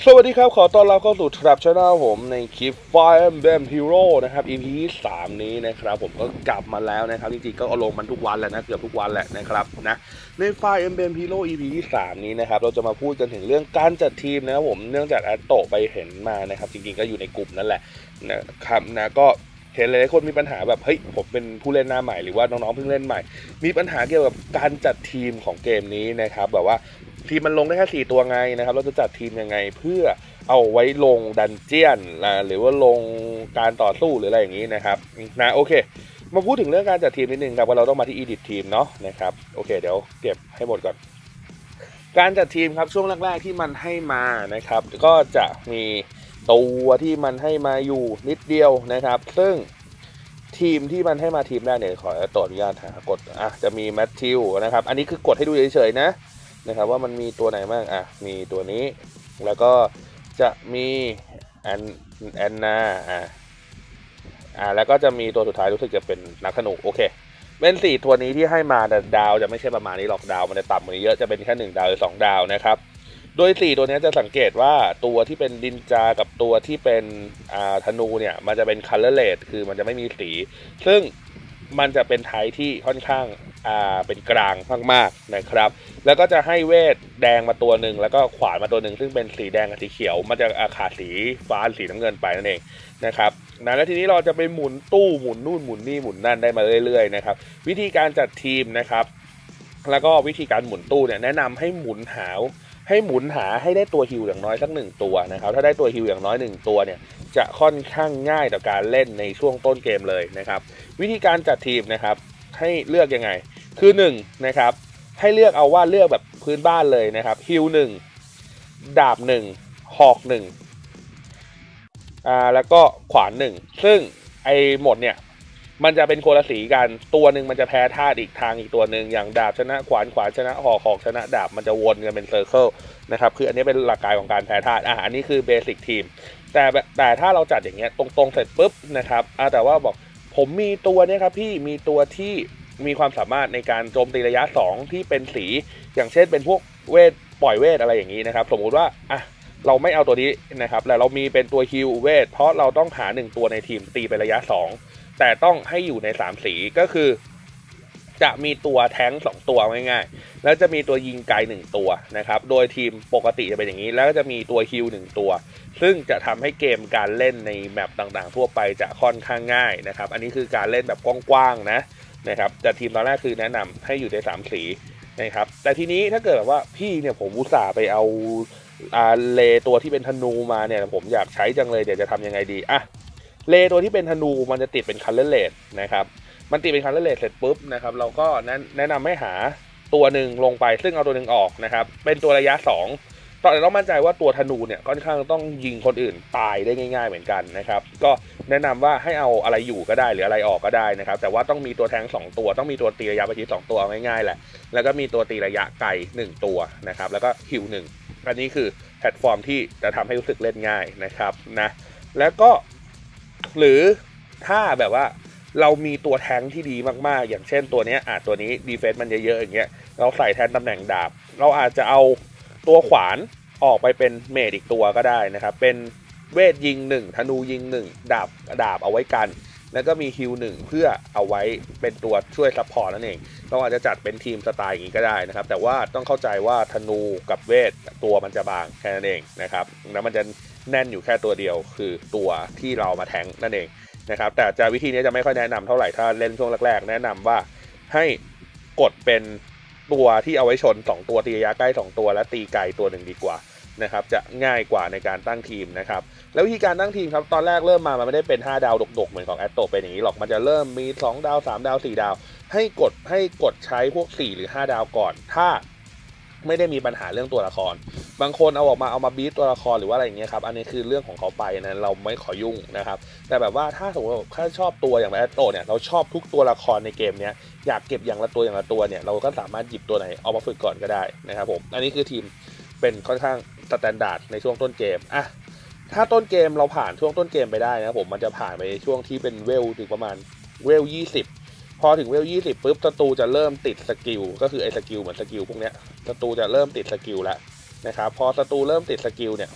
สวัสดีครับขอต้อนรับเข้าสู่ Trap Channel ผมในคลิป Fire Emblem Hero นะครับ EP ที่3นี้นะครับผมก็กลับมาแล้วนะครับจริงๆก็เอาลงมันทุกวันแหละนะเกือบทุกวันแหละนะครับนะใน Fire Emblem Hero EP ที่3นี้นะครับเราจะมาพูดกันถึงเรื่องการจัดทีมนะครับผมเนื่องจากแอตโตไปเห็นมานะครับจริงๆก็อยู่ในกลุ่มนั่นแหละนะครับนะก็เห็นหลายคนมีปัญหาแบบเฮ้ยผมเป็นผู้เล่นหน้าใหม่หรือว่าน้องๆเพิ่งเล่นใหม่มีปัญหาเกี่ยวกับการจัดทีมของเกมนี้นะครับแบบว่าทีมมันลงได้แค่4ตัวไงนะครับเราจะจัดทีมยังไงเพื่อเอาไว้ลงดันเจียนหรือว่าลงการต่อสู้หรืออะไรอย่างนี้นะครับนะโอเคมาพูดถึงเรื่องการจัดทีมนิดนึงครับว่าเราต้องมาที่ edit ทีมเนาะนะครับโอเคเดี๋ยวเก็บให้หมดก่อนการจัดทีมครับช่วงแรกๆที่มันให้มานะครับก็จะมีตัวที่มันให้มาอยู่นิดเดียวนะครับซึ่งทีมที่มันให้มาทีมแรกเนี่ยขออนุญาตหากดจะมีแมทธิวนะครับอันนี้คือกดให้ดูเฉยๆนะครับว่ามันมีตัวไหนบ้างมีตัวนี้แล้วก็จะมีแอนนาแล้วก็จะมีตัวสุดท้ายรู้สึกจะเป็นนักธนูโอเคเป็น4ตัวนี้ที่ให้มาแต่ดาวจะไม่ใช่ประมาณนี้หรอกดาวมันจะต่ำกว่านี้เยอะจะเป็นแค่1ดาวหรือ2ดาวนะครับโดย4ตัวนี้จะสังเกตว่าตัวที่เป็นดินจากับตัวที่เป็นธนูเนี่ยมันจะเป็น colorless คือมันจะไม่มีสีซึ่งมันจะเป็นไทป์ที่ค่อนข้างเป็นกลางมากๆนะครับแล้วก็จะให้เวทแดงมาตัวหนึ่งแล้วก็ขวานมาตัวหนึ่งซึ่งเป็นสีแดงกับสีเขียวมันจะขาดสีฟ้าสีน้ำเงินไปนั่นเองนะครับแล้วทีนี้เราจะไปหมุนตู้หมุนนู่นหมุนนี่หมุนนั่นได้มาเรื่อยๆนะครับวิธีการจัดทีมนะครับแล้วก็วิธีการหมุนตู้เนี่ยแนะนำให้หมุนหาให้ได้ตัวฮิวอย่างน้อยสัก1ตัวนะครับถ้าได้ตัวฮิวอย่างน้อย1ตัวเนี่ยจะค่อนข้างง่ายต่อการเล่นในช่วงต้นเกมเลยนะครับวิธีการจัดทีมนะครับให้เลือกยังไงคือ1นะครับให้เลือกเอาว่าเลือกแบบพื้นบ้านเลยนะครับฮิว1ดาบ1หอก1แล้วก็ขวาน1ซึ่งไอ้หมดเนี่ยมันจะเป็นโคนละสีกันตัวหนึ่งมันจะแพ้ธาตุอีกทางอีกตัวหนึ่งอย่างดาบชนะขวานชนะหอกชนะดาบมันจะวนกันเป็นเซอร์เคิลนะครับคืออันนี้เป็นหลักการของการแพ้ธาตุอันนี้คือเบสิกทีมแต่ถ้าเราจัดอย่างเงี้ยตรงๆเสร็จปุ๊บนะครับแต่ว่าบอกผมมีตัวนี้ครับพี่มีตัวที่มีความสามารถในการโจมตีระยะ2ที่เป็นสีอย่างเช่นเป็นพวกเวทปล่อยเวทอะไรอย่างนี้นะครับสมมุติว่าเราไม่เอาตัวนี้นะครับแต่เรามีเป็นตัวฮิลเวทเพราะเราต้องหา1ตัวในทีมตีไประยะ2แต่ต้องให้อยู่ใน3สีก็คือจะมีตัวแท้ง2ตัวง่ายๆแล้วจะมีตัวยิงไกล1ตัวนะครับโดยทีมปกติจะเป็นอย่างนี้แล้วก็จะมีตัวฮิล1ตัวซึ่งจะทำให้เกมการเล่นในแมปต่างๆทั่วไปจะค่อนข้างง่ายนะครับอันนี้คือการเล่นแบบกว้างๆนะครับแต่ทีมตอนแรกคือแนะนำให้อยู่ใน3สีนะครับแต่ทีนี้ถ้าเกิดแบบว่าพี่เนี่ยผมอุตส่าห์ไปเอาเลตัวที่เป็นธนูมาเนี่ยผมอยากใช้จังเลยเดี๋ยวจะทำยังไงดีเลตัวที่เป็นธนูมันจะติดเป็นคัลเลอร์เลสนะครับมันติดเป็นคัลเลอร์เลสเสร็จปุ๊บนะครับเราก็แนะนำให้หาตัวหนึ่งลงไปซึ่งเอาตัวหนึ่งออกนะครับเป็นตัวระยะ2ตอนนี้ต้องมั่นใจว่าตัวธนูเนี่ยค่อนข้างต้องยิงคนอื่นตายได้ง่ายๆเหมือนกันนะครับก็แนะนำว่าให้เอาอะไรอยู่ก็ได้หรืออะไรออกก็ได้นะครับแต่ว่าต้องมีตัวแทง2ตัวต้องมีตัวตีระยะประชิด2ตัวง่ายๆแหละแล้วก็มีตัวตีระยะไกล1ตัวนะครับแล้วก็ฮิว1อันนี้คือแพลตฟอร์มที่จะทำให้รู้สึกเล่นง่ายนะครับนะแล้วก็หรือถ้าแบบว่าเรามีตัวแทงที่ดีมากๆอย่างเช่นตัวนี้ตัวนี้ดีเฟนส์มันเยอะๆอย่างเงี้ยเราใส่แทนตำแหน่งดาบเราอาจจะเอาตัวขวานออกไปเป็นเมจอีกตัวก็ได้นะครับเป็นเวทยิง1ธนูยิง1ดาบเอาไว้กันแล้วก็มีฮิล1เพื่อเอาไว้เป็นตัวช่วยซัพพอร์ตนั่นเองเราอาจจะจัดเป็นทีมสไตล์อย่างนี้ก็ได้นะครับแต่ว่าต้องเข้าใจว่าธนูกับเวทตัวมันจะบางแค่นั้นเองนะครับแล้วมันจะแน่นอยู่แค่ตัวเดียวคือตัวที่เรามาแทงนั่นเองนะครับแต่วิธีนี้จะไม่ค่อยแนะนำเท่าไหร่ถ้าเล่นช่วงแรกๆแนะนำว่าให้กดเป็นตัวที่เอาไว้ชน2ตัวตีระยะใกล้2ตัวและตีไกลตัวหนึ่งดีกว่านะครับจะง่ายกว่าในการตั้งทีมนะครับแล้ววิธีการตั้งทีมครับตอนแรกเริ่มมามันไม่ได้เป็น5ดาวดกๆเหมือนของแอตโตเป็นอย่างนี้หรอกมันจะเริ่มมี2ดาว3ดาว4ดาวให้กดใช้พวก4หรือ5ดาวก่อนถ้าไม่ได้มีปัญหาเรื่องตัวละครบางคนเอามาบีทตัวละครหรือว่าอะไรอย่างเงี้ยครับอันนี้คือเรื่องของเขาไปนะเราไม่ขอยุ่งนะครับแต่แบบว่าถ้าสมมติถ้าชอบตัวอย่างแอตโตเนี่ยเราชอบทุกตัวละครในเกมเนี้ยอยากเก็บอย่างละตัวเนี่ยเราก็สามารถหยิบตัวไหนเอามาฝึกก่อนก็ได้นะครับผมอันนี้คือทีมเป็นค่อนข้างสแตนดาร์ดในช่วงต้นเกมถ้าต้นเกมเราผ่านช่วงต้นเกมไปได้นะผมมันจะผ่านไปช่วงที่เป็นเวลถึงประมาณเวล20พอถึงเวล20ปุ๊บศัตรูจะเริ่มติดสกิลก็คือไอ้สกิลเหมือนสกิลพวกเนี้ยศัตรูจะเริ่มติดสกิลแล้วนะครับพอศัตรูเริ่มติดสกิลเนี่ย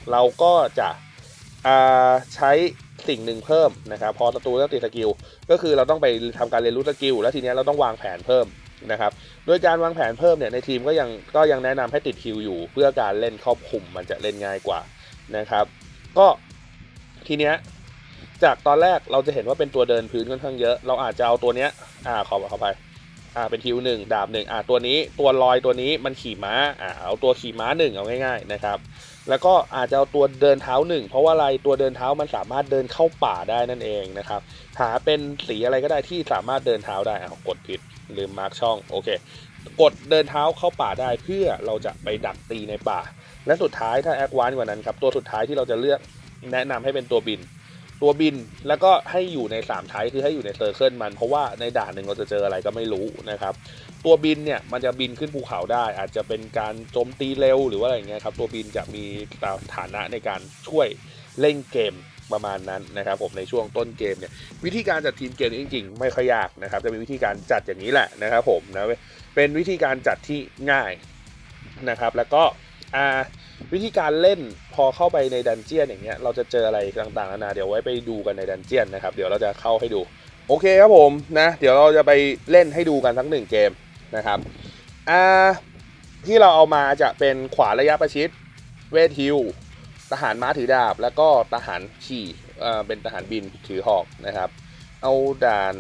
เราก็จะใช้สิ่งหนึ่งเพิ่มนะครับพอศัตรูเริ่มติดสกิลก็คือเราต้องไปทำการเรียนรู้สกิลแล้วทีนี้เราต้องวางแผนเพิ่มนะครับโดยการวางแผนเพิ่มเนี่ยในทีมก็ยังแนะนำให้ติดฮิลอยู่เพื่อการเล่นครอบคลุมมันจะเล่นง่ายกว่านะครับก็ทีเนี้ยจากตอนแรกเราจะเห็นว่าเป็นตัวเดินพื้นค่อนข้างเยอะเราอาจจะเอาตัวเนี้ยขอไปเป็นฮิลหนึ่งดาบหนึ่งตัวนี้ตัวลอยตัวนี้มันขี่ม้าเอาตัวขี่ม้าหนึ่งเอาง่ายๆนะครับแล้วก็อาจจะเอาตัวเดินเท้าหนึ่งเพราะว่าอะไรตัวเดินเท้ามันสามารถเดินเข้าป่าได้นั่นเองนะครับหาเป็นสีอะไรก็ได้ที่สามารถเดินเท้าได้กดผิดลืมมาร์กช่องโอเคกดเดินเท้าเข้าป่าได้เพื่อเราจะไปดักตีในป่าและสุดท้ายถ้าแอดวานซ์กว่านั้นครับตัวสุดท้ายที่เราจะเลือกแนะนำให้เป็นตัวบินแล้วก็ให้อยู่ใน3ไทป์คือให้อยู่ในเซอร์เคิลมันเพราะว่าในด่านหนึ่งเราจะเจออะไรก็ไม่รู้นะครับตัวบินเนี่ยมันจะบินขึ้นภูเขาได้อาจจะเป็นการโจมตีเร็วหรือว่าอะไรเงี้ยครับตัวบินจะมีฐานะในการช่วยเล่นเกมประมาณนั้นนะครับผมในช่วงต้นเกมเนี่ยวิธีการจัดทีมเกมนี้จริงๆไม่ค่อยยากนะครับจะมีวิธีการจัดอย่างนี้แหละนะครับผมนะเป็นวิธีการจัดที่ง่ายนะครับแล้วก็วิธีการเล่นพอเข้าไปในดันเจียนอย่างเงี้ยเราจะเจออะไรต่างๆนานาเดี๋ยวไว้ไปดูกันในดันเจียนนะครับเดี๋ยวเราจะเข้าให้ดูโอเคครับผมนะเดี๋ยวเราจะไปเล่นให้ดูกันทั้ง1เกมนะครับที่เราเอามาจะเป็นขวาระยะประชิดเวทฮิลทหารม้าถือดาบแล้วก็ทหารขี่เป็นทหารบินถือหอกนะครับเอาด่าน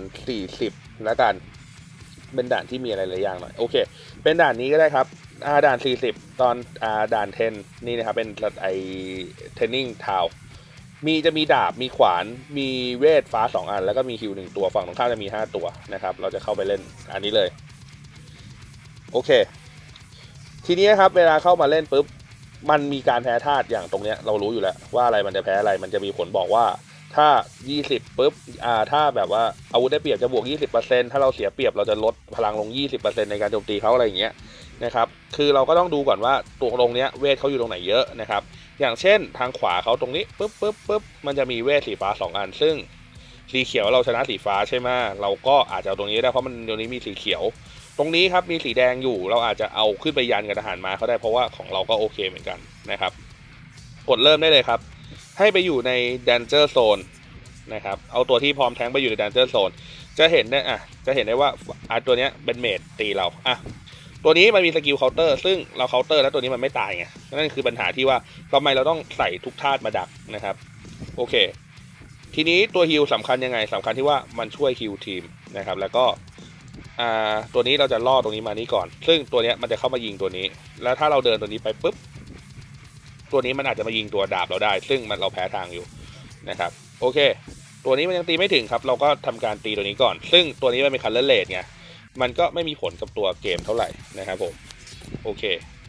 40แล้วกันเป็นด่านที่มีอะไรหลายอย่างหน่อยโอเคเป็นด่านนี้ก็ได้ครับด่าน40ตอนด่าน10นี่นะครับเป็นเทรนนิ่งทาวจะมีดาบมีขวานมีเวทฟ้า2อันแล้วก็มีฮิว1ตัวฝั่งตรงข้ามจะมี5ตัวนะครับเราจะเข้าไปเล่นอันนี้เลยโอเคทีนี้ครับเวลาเข้ามาเล่นปุ๊บมันมีการแพ้ธาตุอย่างตรงเนี้ยเรารู้อยู่แล้วว่าอะไรมันจะแพ้อะไรมันจะมีผลบอกว่าถ้า20ปุ๊บถ้าแบบว่าอาวุธได้เปรียบจะบวก 20% ถ้าเราเสียเปรียบเราจะลดพลังลง 20% ในการโจมตีเขาอะไรอย่างเงี้ยนะครับคือเราก็ต้องดูก่อนว่าตัวตรงเนี้ยเวทเขาอยู่ตรงไหนเยอะนะครับอย่างเช่นทางขวาเขาตรงนี้ปุ๊บมันจะมีเวทสีฟ้า2อันซึ่งสีเขียวเราชนะสีฟ้าใช่ไหมเราก็อาจจะเอาตรงนี้ได้เพราะมันตรงนี้มีสีเขียวตรงนี้ครับมีสีแดงอยู่เราอาจจะเอาขึ้นไปยันกับทหารม้าเขาได้เพราะว่าของเราก็โอเคเหมือนกันนะครับกดเริ่มได้เลยครับให้ไปอยู่ใน Danger Zone นะครับเอาตัวที่พร้อมแทงไปอยู่ใน Danger Zone จะเห็นได้ว่าตัวนี้เป็นเมจตีเราตัวนี้มันมีสกิลเคาน์เตอร์ซึ่งเราเคาน์เตอร์แล้วตัวนี้มันไม่ตายไงนั่นคือปัญหาที่ว่าทำไมเราต้องใส่ทุกธาตุมาดักนะครับโอเคทีนี้ตัวฮิลสำคัญยังไงสำคัญที่ว่ามันช่วยฮิลทีมนะครับแล้วก็ตัวนี้เราจะล่อตรงนี้มานี้ก่อนซึ่งตัวนี้มันจะเข้ามายิงตัวนี้แล้วถ้าเราเดินตัวนี้ไปปุ๊บตัวนี้มันอาจจะมายิงตัวดาบเราได้ซึ่งเราแพ้ทางอยู่นะครับโอเคตัวนี้มันยังตีไม่ถึงครับเราก็ทำการตีตัวนี้ก่อนซึ่งตัวนี้มันเป็นคัลเลอร์เลดไงมันก็ไม่มีผลกับตัวเกมเท่าไหร่นะครับผมโอเค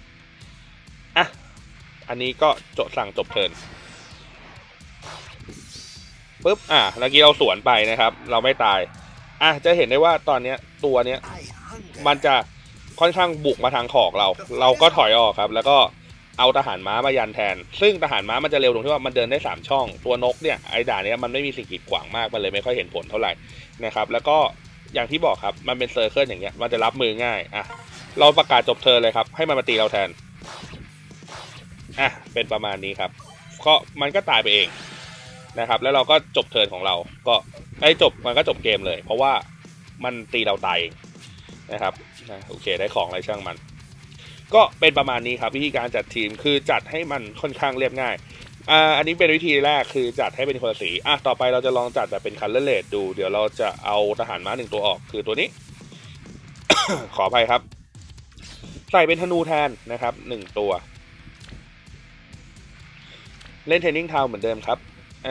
อันนี้ก็สั่งจบเทิร์นปุ๊บเมื่อกี้เราสวนไปนะครับเราไม่ตายจะเห็นได้ว่าตอนนี้ตัวเนี้ยมันจะค่อนข้างบุกมาทางขอกเราก็ถอยออกครับแล้วก็เอาทหารม้ามายันแทนซึ่งทหารม้ามันจะเร็วตรงที่ว่ามันเดินได้3ช่องตัวนกเนี่ยไอ้ด่านนี้มันไม่มีสิ่งกีดขวางมากมันเลยไม่ค่อยเห็นผลเท่าไหร่นะครับแล้วก็อย่างที่บอกครับมันเป็นเซอร์เคิลอย่างเงี้ยมันจะรับมือง่ายเราประกาศจบเทิร์นเลยครับให้มันมาตีเราแทนเป็นประมาณนี้ครับก็มันก็ตายไปเองนะครับแล้วเราก็จบเทิร์นของเราก็มันก็จบเกมเลยเพราะว่ามันตีเราตายนะครับโอเคได้ของอะไรช่างมันก็เป็นประมาณนี้ครับวิธีการจัดทีมคือจัดให้มันค่อนข้างเรียบง่ายอันนี้เป็นวิธีแรกคือจัดให้เป็นคนละสีต่อไปเราจะลองจัดแบบเป็นคัลเลอร์เลดดูเดี๋ยวเราจะเอาทหารม้า1ตัวออกคือตัวนี้ ขออภัยครับใส่เป็นธนูแทนนะครับ1ตัวเล่นเทรนนิ่งทาวน์เหมือนเดิมครับ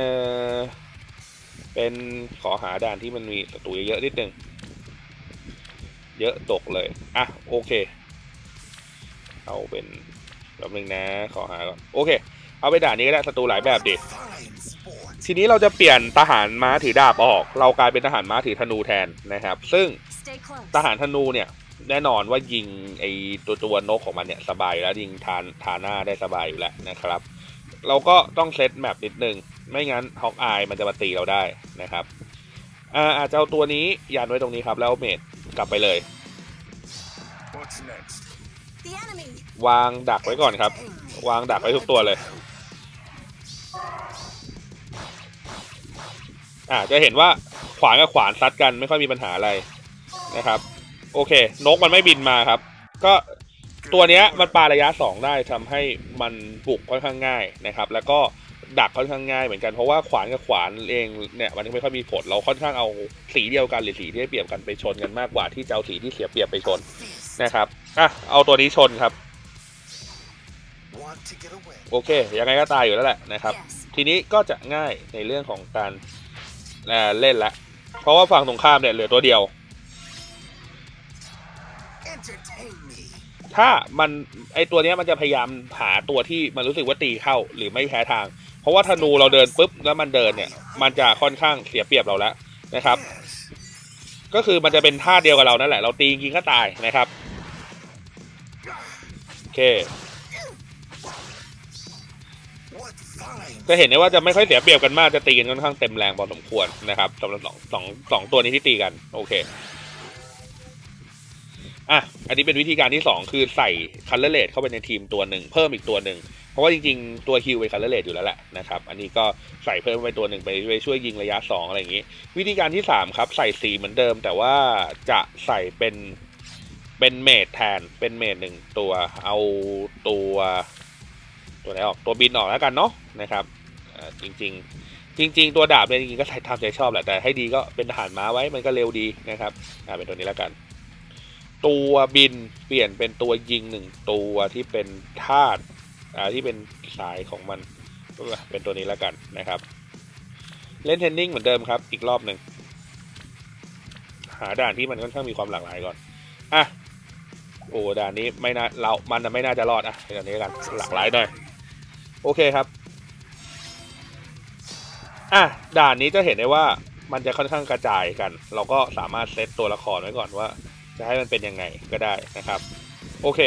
เป็นขอหาด่านที่มันมีศัตรูเยอะนิดนึงเยอะตกเลยโอเคเอาเป็นแบบนึงนะขอหาก่อนโอเคเอาไปด่านนี้ก็ได้ศัตรูหลายแบบดิทีนี้เราจะเปลี่ยนทหารม้าถือดาบออกเรากลายเป็นทหารม้าถือธนูแทนนะครับซึ่งทหารธนูเนี่ยแน่นอนว่ายิงไอตัวนกของมันเนี่ยสบายแล้วยิงทาหน้าได้สบายอยู่แล้วนะครับเราก็ต้องเซตแมปนิดนึงไม่งั้นฮอกอายมันจะมาตีเราได้นะครับอาจจะเอาตัวนี้ยันไว้ตรงนี้ครับแล้วเมจกลับไปเลยวางดักไว้ก่อนครับวางดักไว้ทุกตัวเลยจะเห็นว่าขวานกับขวานซัดกันไม่ค่อยมีปัญหาอะไรนะครับโอเคนกมันไม่บินมาครับก็ตัวเนี้ยมันปาระยะ2ได้ทำให้มันบุกค่อนข้างง่ายนะครับแล้วก็ดักค่อนข้างง่ายเหมือนกันเพราะว่าขวานกับขวานเองเนี่ยมันไม่ค่อยมีผลเราค่อนข้างเอาสีเดียวกันหรือสีที่ได้เปรียบกันไปชนกันมากกว่าที่จะเอาสีที่เสียเปรียบไปชนนะครับเอาตัวนี้ชนครับโอเคยังไงก็ตายอยู่แล้วแหละนะครับทีนี้ก็จะง่ายในเรื่องของการเล่นละเพราะว่าฝั่งตรงข้ามเนี่ยเหลือตัวเดียวถ้ามันไอตัวนี้มันจะพยายามหาตัวที่มันรู้สึกว่าตีเข้าหรือไม่แพ้ทางเพราะว่าธนูเราเดินปุ๊บแล้วมันเดินเนี่ยมันจะค่อนข้างเสียเปรียบเราแล้วนะครับก็คือมันจะเป็นท่าเดียวกับเรานั่นแหละเราตีจริงก็ตายนะครับโอเคจะเห็นได้ว่าจะไม่ค่อยเสียเปรียบกันมากจะตีกันค่อนข้างเต็มแรงพอสมควรนะครับสำหรับสองตัวนี้ที่ตีกันโอเคอันนี้เป็นวิธีการที่2คือใส่คัลเลอร์เรทเข้าไปในทีมตัวหนึ่งเพิ่มอีกตัวหนึ่งเพราะว่าจริงๆตัวฮิลเป็นคัลเลอร์เรทอยู่แล้วแหละนะครับอันนี้ก็ใส่เพิ่มไปตัวหนึ่งไปช่วยยิงระยะ2อะไรอย่างนี้วิธีการที่3ครับใส่สีเหมือนเดิมแต่ว่าจะใส่เป็นเมดแทนเป็นเมด1ตัวเอาตัวไหนออกตัวบินออกแล้วกันเนาะนะครับจริงตัวดาบเนี่ยจริงๆก็ใส่ตามใจชอบแหละแต่ให้ดีก็เป็นทหารม้าไว้มันก็เร็วดีนะครับเป็นตัวนี้แล้วกันตัวบินเปลี่ยนเป็นตัวยิง1ตัวที่เป็นธาตุที่เป็นสายของมันเป็นตัวนี้แล้วกันนะครับเล่นเทนนิ่งเหมือนเดิมครับอีกรอบหนึ่งหาด่านที่มันค่อนข้างมีความหลากหลายก่อนโอ้ด่านนี้ไม่น่ามันไม่น่าจะรอดเป็นแบบนี้กันหลากหลายหน่อยโอเคครับด่านนี้จะเห็นได้ว่ามันจะค่อนข้างกระจายกันเราก็สามารถเซตตัวละครไว้ก่อนว่าจะให้มันเป็นยังไงก็ได้นะครับโอเค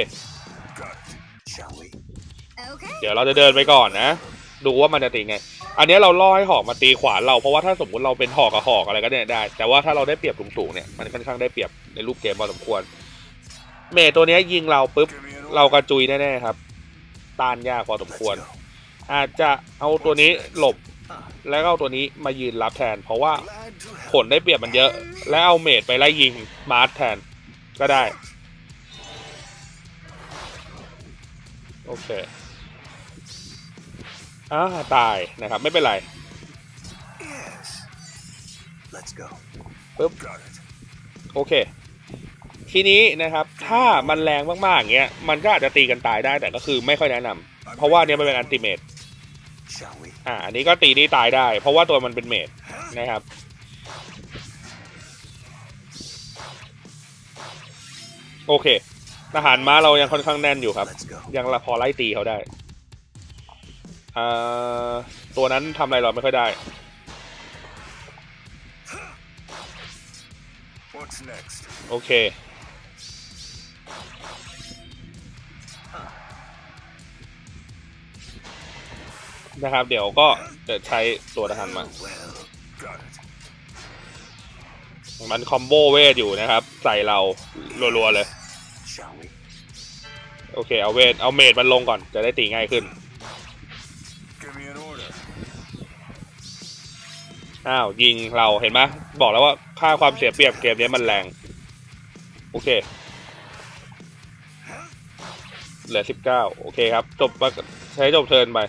เดี๋ยวเราจะเดินไปก่อนนะดูว่ามันจะตีไงอันนี้เราล่อให้หอกมาตีขวานเราเพราะว่าถ้าสมมุติเราเป็นหอกกับหอกอะไรก็ได้แต่ว่าถ้าเราได้เปรียบสูงๆเนี่ยมันค่อนข้างได้เปรียบในรูปเกมพอสมควรเมย์ตัวนี้ยิงเราปุ๊บเรากระจุยแน่ๆครับต้านยากพอสมควรอาจจะเอาตัวนี้หลบแล้วก็เอาตัวนี้มายืนรับแทนเพราะว่าผลได้เปรียบมันเยอะแล้วเอาเมดไปไล่ยิงมาร์ทแทนก็ได้โอเคตายนะครับไม่เป็นไรปึ๊บโอเคทีนี้นะครับถ้ามันแรงมากๆอย่างเงี้ยมันก็อาจจะตีกันตายได้แต่ก็คือไม่ค่อยแนะนำเพราะว่าเนี้ยมันเป็นอันติเมตอันนี้ก็ตีนี่ตายได้เพราะว่าตัวมันเป็นเมดนะครับโอเคทหารม้าเรายังค่อนข้างแน่นอยู่ครับยังพอไล่ตีเขาได้ตัวนั้นทำอะไรเราไม่ค่อยได้โอเคนะครับเดี๋ยวก็จะใช้ตัวทหารมามันคอมโบเวทอยู่นะครับใส่เรารัวๆเลยโอเคเอาเมดมันลงก่อนจะได้ตีง่ายขึ้นยิงเราเห็นไหมบอกแล้วว่าค่าความเสียเปรียบเกมนี้มันแรงโอเคเหลือ19โอเคครับใช้จบเทิร์นไป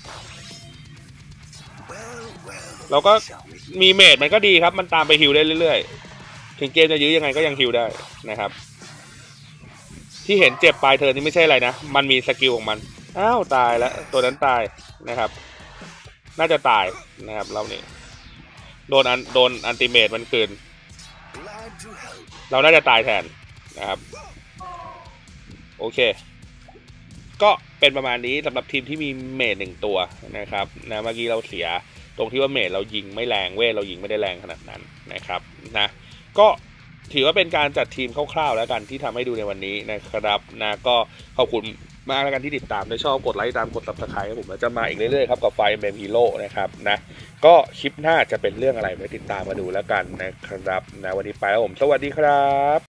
เราก็มีเมดมันก็ดีครับมันตามไปฮิวได้เรื่อยๆถึงเกมจะยื้อยังไงก็ยังฮิวได้นะครับที่เห็นเจ็บปลายเทิร์นนี่ไม่ใช่อะไรนะมันมีสกิลของมันตายแล้วตัวนั้นตายนะครับน่าจะตายนะครับเราเนี่ยโดนอันติเมตมันคืนเราน่าจะตายแทนนะครับโอเคก็เป็นประมาณนี้สำหรับทีมที่มีเมด1ตัวนะครับเมื่อกี้เราเสียตรงที่ว่าเมดเรายิงไม่แรงเว้ยเรายิงไม่ได้แรงขนาดนั้นนะครับก็ถือว่าเป็นการจัดทีมคร่าวๆแล้วกันที่ทำให้ดูในวันนี้นะครับก็ขอบคุณมากแล้วกันที่ติดตามถ้าชอบกดไลค์ตามกด Subscribe ให้ผมแล้วจะมาอีกเรื่อยๆครับกับไฟเอ็มฮีโร่นะครับก็คลิปหน้าจะเป็นเรื่องอะไรไปติดตามมาดูแล้วกันนะครับวันนี้ไปแล้วผมสวัสดีครับ